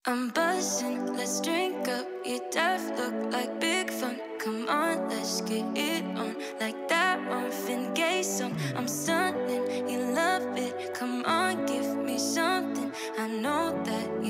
I'm buzzing, let's drink up. Your death look like big fun. Come on, let's get it on. Like that Marvin Gaye song. I'm stunning, you love it. Come on, give me something. I know that